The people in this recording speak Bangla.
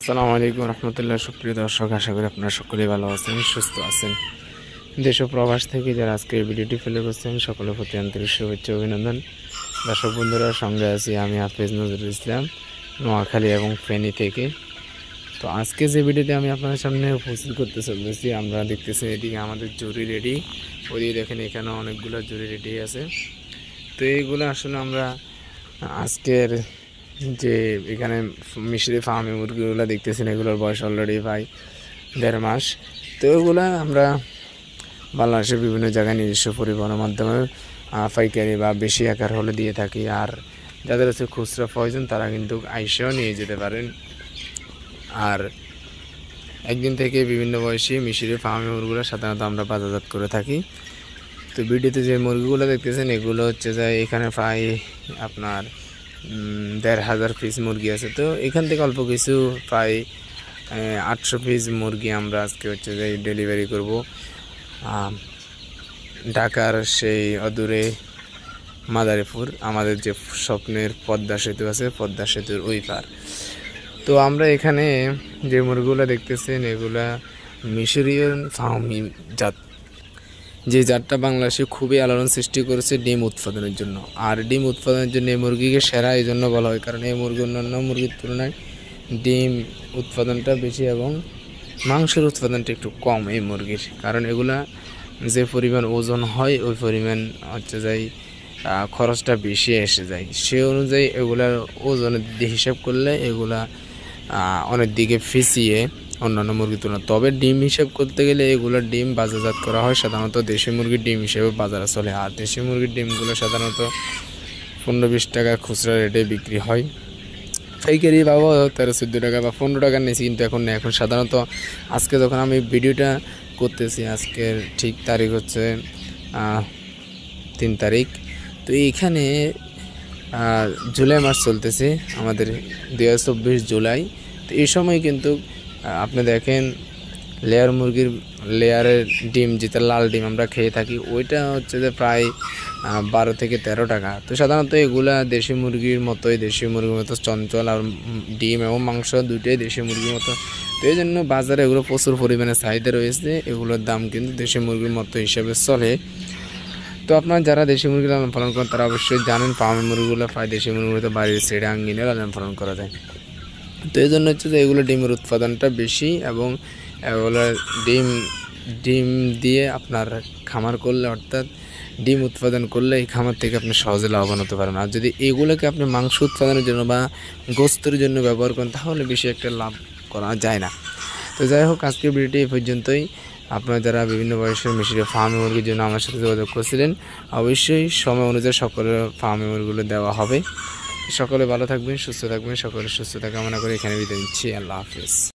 আসসালামু আলাইকুম রহমতুল্লাহ। সুপ্রিয় দর্শক, আশা করি আপনারা সকলেই ভালো আছেন, সুস্থ আছেন। দেশ ও প্রবাস থেকে যারা আজকে এই ভিডিওটি ফলো করছেন সকলের প্রতি আন্তরিক শুভেচ্ছা অভিনন্দন। দর্শক বন্ধুরা, সঙ্গে আছি আমি হাফেজ নজরুল ইসলাম, নোয়াখালী এবং ফেনী থেকে। তো আজকে যে ভিডিওতে আমি আপনাদের সামনে উপস্থিত করতে চলেছি, আমরা দেখতেছি এদিকে আমাদের জুড়ি রেডি, ওদিকে দেখেন এখানে অনেকগুলো জুড়ি রেডি আছে। তো এইগুলো আসলে আমরা আজকের যে এখানে মিশরি ফার্মে মুরগিগুলো দেখতেছেন, এগুলোর বয়স অলরেডি প্রায় 1.5 মাস। তো এগুলো আমরা বাংলাদেশের বিভিন্ন জায়গায় নিজস্ব পরিবহনের মাধ্যমে পাইকারি বা বেশি আকার হলে দিয়ে থাকি। আর যাদের হচ্ছে খুচরা প্রয়োজন তারা কিন্তু আইসেও নিয়ে যেতে পারেন। আর একদিন থেকে বিভিন্ন বয়সী মিশরি ফার্মে মুরগিগুলো সাধারণত আমরা বাজারজাত করে থাকি। তো ভিডিওতে যে মুরগিগুলো দেখতেছেন এগুলো হচ্ছে যে এখানে প্রায় আপনার 1,500 পিস মুরগি আছে। তো এখান থেকে অল্প কিছু প্রায় 800 পিস মুরগি আমরা আজকে হচ্ছে যে ডেলিভারি করব ঢাকার সেই অদূরে মাদারীপুর, আমাদের যে স্বপ্নের পদ্মা সেতু আছে, পদ্মা সেতুর ওই পার। তো আমরা এখানে যে মুরগিগুলো দেখতেছেন এগুলা মিশরিয়ান ফার্মি জাত, যে জাতটা বাংলাদেশে খুবই আলোড়ন সৃষ্টি করেছে ডিম উৎপাদনের জন্য। আর ডিম উৎপাদনের জন্য এই মুরগিকে সেরা এই জন্য বলা হয়, কারণ এই মুরগি অন্যান্য মুরগির তুলনায় ডিম উৎপাদনটা বেশি এবং মাংসের উৎপাদনটা একটু কম এই মুরগির। কারণ এগুলা যে পরিমাণ ওজন হয় ওই পরিমাণ হচ্ছে যাই খরচটা বেশি এসে যায়, সে অনুযায়ী এগুলার ওজনের দিকে হিসাব করলে এগুলা অনেক দিকে ফিসিয়ে অন্যান্য মুরগির তুলনা। তবে ডিম হিসাব করতে গেলে এগুলোর ডিম বাজারজাত করা হয় সাধারণত দেশি মুরগির ডিম হিসেবে বাজারে চলে। আর দেশি মুরগির ডিমগুলো সাধারণত 15-20 টাকা খুচরা রেটে বিক্রি হয়, পাইকারি পাবো 13-14 টাকা বা 15 টাকার নিচে কিন্তু এখন নেই। এখন সাধারণত আজকে যখন আমি ভিডিওটা করতেছি, আজকের ঠিক তারিখ হচ্ছে 3 তারিখ। তো এইখানে জুলাই মাস চলতেছে আমাদের 2024 জুলাই। তো এই সময় কিন্তু আপনি দেখেন লেয়ার মুরগির লেয়ারের ডিম, যেটা লাল ডিম আমরা খেয়ে থাকি, ওইটা হচ্ছে যে প্রায় 12 থেকে 13 টাকা। তো সাধারণত এগুলা দেশি মুরগির মতোই, দেশি মুরগির মতো চঞ্চল, আর ডিম এবং মাংস দুটোই দেশি মুরগির মতো। তো এই জন্য বাজারে এগুলো প্রচুর পরিমাণে চাহিদা রয়েছে, এগুলোর দাম কিন্তু দেশি মুরগির মতো হিসেবে চলে। তো আপনারা যারা দেশি মুরগি লালন পালন করেন তারা অবশ্যই জানেন ফার্মের মুরগিগুলো প্রায় দেশি মুরগিগুলো বাড়ির ছেড়ে আঙ্গিনে লালন পালন করা যায়। তো এই জন্য হচ্ছে যে এগুলো ডিমের উৎপাদনটা বেশি এবং এগুলো ডিম দিয়ে আপনার খামার করলে, অর্থাৎ ডিম উৎপাদন করলে এই খামার থেকে আপনি সহজে লাভবান হতে পারেন। আর যদি এগুলোকে আপনি মাংস উৎপাদনের জন্য বা গোস্তের জন্য ব্যবহার করেন তাহলে বেশি একটা লাভ করা যায় না। তো যাই হোক, আজকের ভিডিওটি এই পর্যন্তই। আপনারা যারা বিভিন্ন বয়সের মিশরি ফার্মি মুরগির জন্য আমার সাথে যোগাযোগ করছিলেন, অবশ্যই সময় অনুযায়ী সকলের ফার্মি মুরগিগুলো দেওয়া হবে। সকলে ভালো থাকবেন, সুস্থ থাকবেন, সকলের সুস্থতা কামনা করে এখানে বিদায় নিচ্ছি। আল্লাহ হাফেজ।